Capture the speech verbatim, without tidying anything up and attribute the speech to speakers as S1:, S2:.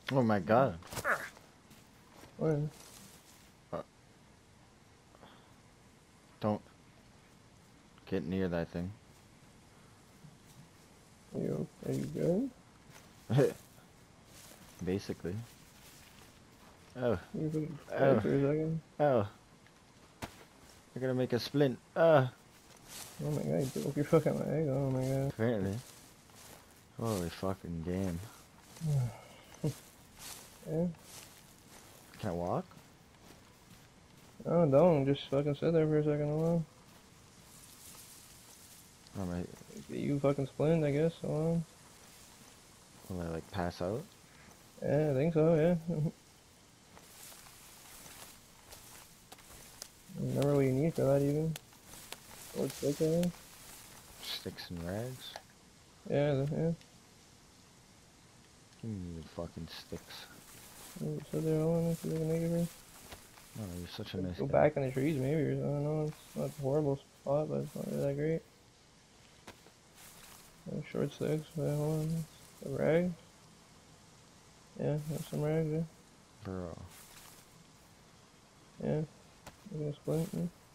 S1: Oh my god.
S2: What?
S1: Uh, don't get near that thing.
S2: Are you, are you good?
S1: Basically. Oh,
S2: You fucking dead
S1: oh,
S2: for a second.
S1: oh. You're gonna make a splint. Ah,
S2: Oh my god, you broke your fucking leg. Oh my god.
S1: apparently. Holy fucking game.
S2: Yeah.
S1: Can't walk?
S2: Oh, don't. Just fucking sit there for a second alone.
S1: Or am I,
S2: You fucking splint, I guess. Alone.
S1: will I like pass out?
S2: Yeah, I think so, yeah. Remember what you need for that, even? What stick, I think?
S1: Sticks and rags?
S2: Yeah, the- yeah.
S1: Give me the fucking sticks.
S2: You sit there alone if you can make it for.
S1: Oh, you're such a nice
S2: Go
S1: guy.
S2: back in the trees, maybe, or I don't know. It's not a horrible spot, but it's not really that great. No short sticks, but hold on. A rag? Yeah, there's some rags, yeah.
S1: Bro.
S2: Yeah. You gonna splint, yeah.